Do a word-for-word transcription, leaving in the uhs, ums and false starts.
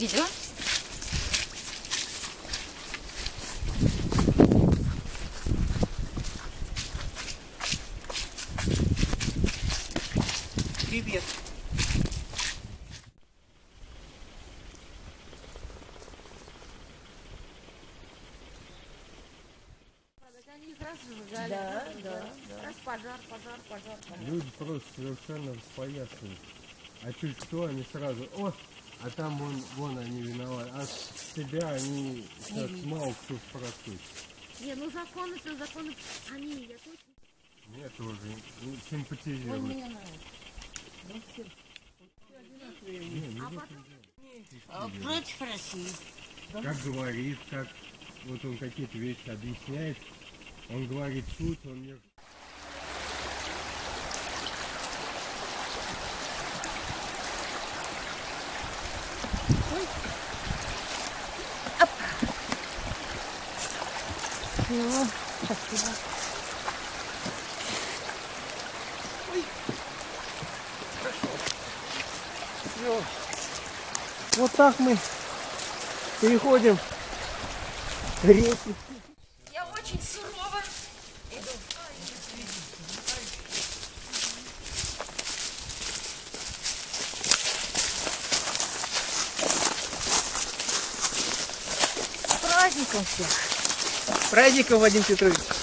Видео? Привет. Они их раз зажигали. Да, да, да. Раз пожар, пожар, пожар, пожар. Люди просто совершенно распоясаны. А чуть что, они сразу, о, а там вон, вон они виноваты. А с себя они сейчас мало кто спросит. Не, ну законы-то, законы, они, я точно... Мне тоже ну, симпатизирую. Он мне нравится. Ну, все. Не, не А в этом потом... дело. А против России. Как говорит, как вот он какие-то вещи объясняет, он говорит суть, он не... Ну, спасибо. Все. Вот так мы переходим реки. Я очень сурова. Иду. С праздником всех. Праздником, Вадим Петрович.